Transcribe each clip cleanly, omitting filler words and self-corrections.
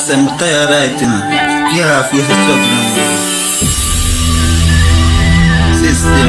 say I'm tired right now. Yeah, I feel the struggle now. System.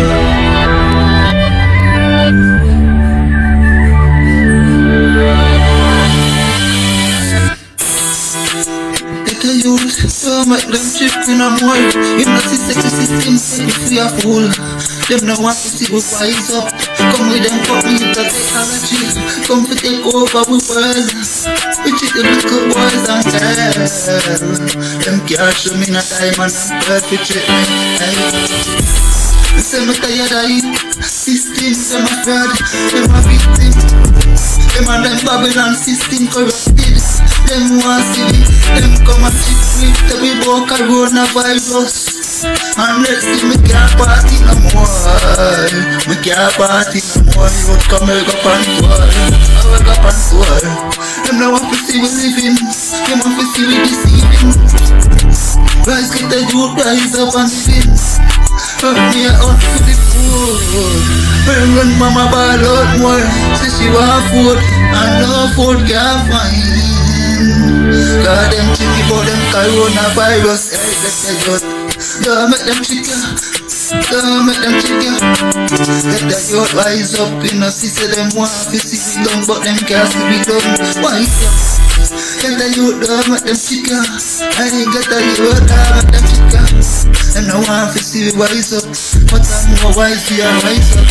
Get a youth, don't make them trip in a more. You know the system, say if we are fool. Them no want to see we wise up. Come with them for me that technology. Come to take over we world. We treat the little boys and girls. Them can't show me no time and I'm perfect treat me. They say me tired of it. System, them a fraud. Them a victim. Them and them Babylon system corrupted. Them want see me. Them come and cheat with the we bout coronavirus. And let's see me can't party no more. Me can't party no more. You would come wake up and fall. I wake up and fall. Them now want to see we living. Them want to see we deceiving. Rise get the youth, rise up and sin. Hurt me out to the food. When mama ball out more. Say she want food and no food can't find. Cause them tricky for them coronavirus. Hey, get the youth. Don't make them chicken. Don't make them chicken. Get the youth rise up. You know, see say them want to see we done, but them can't see we done. Why is that? Get the youth, don't make them chicken. I ain't get the youth, don't make them chicken. And I want to see we wise up, but I'm more wise, we are wise up.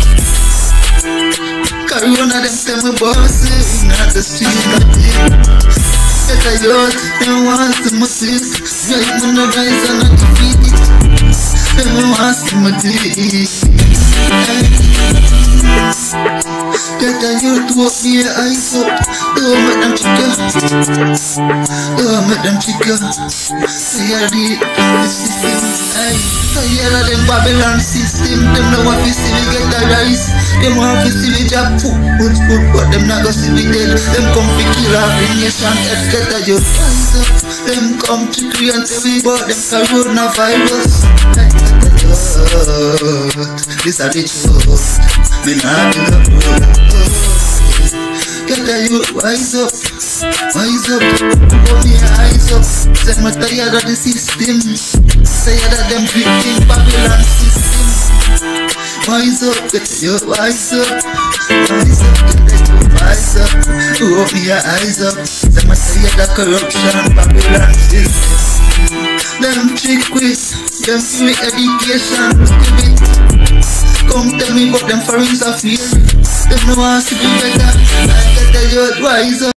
Corona, them tell me bossy, not the street, nothing. Get a youth, them want to my sis. Right when the rise and not defeat it. Them want to my dick. Get a youth, walk me your eyes up. Don't make them chicken. Don't make them chicken. Tired of the system. Tired of them Babylon system. Them no want to see me get the rise. Them want to see me drop food, but them not gonna see me dead. Them come to kill off the nation. Get a youth rise up. Them come to create me, but them coronavirus. This are the truth. Me not in the road. Get the youth wise up, wise up. Hold me eyes up. Say me tired of the system. Tired of them victim Babylon system. Wise up, get the youth wise up, wise up. Get the youth wise up. Hold me eyes up. Say me tired of corruption Babylon system. Them trick with, them free education. Come tell me about them foreign affairs. Them no want to be better. I get the youth wise up.